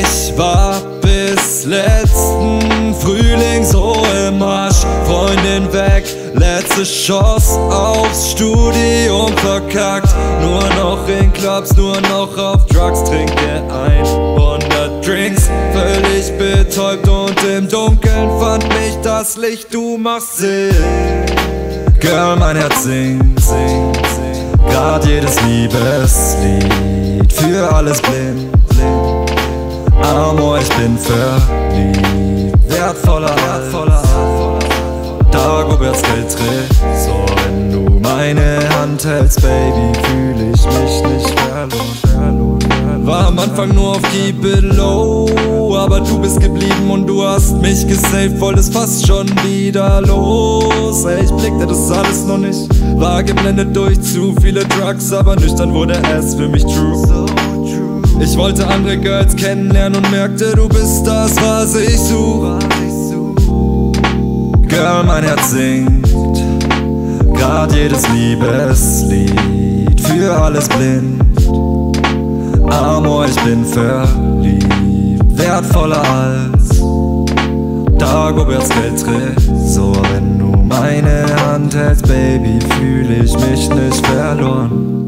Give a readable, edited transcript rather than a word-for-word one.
Ich war bis letzten Frühling so im Arsch, Freundin weg, letzte Chance aufs Studium verkackt. Nur noch in Clubs, nur noch auf Drugs, trinke 100 Drinks, völlig betäubt und im Dunkeln fand mich das Licht, du machst Sinn. Girl, mein Herz singt, grad jedes Liebeslied, für alles blind. Amor, ich bin verliebt, wertvoller Dagoberts Geldtresor. Wenn du meine Hand hältst, Baby, fühl ich mich nicht verloren. War am Anfang nur auf Keep It Low, aber du bist geblieben und du hast mich gesaved, wolltest fast schon wieder los. Ey, ich blickte das alles noch nicht, war geblendet durch zu viele Drugs, aber nüchtern wurde es für mich true. Ich wollte andere Girls kennenlernen und merkte, du bist das, was ich such. Girl, mein Herz singt grad jedes Liebeslied, für alles blind. Amor, ich bin verliebt, wertvoller als Dagoberts Geldtresor. Wenn du meine Hand hältst, Baby, fühl ich mich nicht verloren.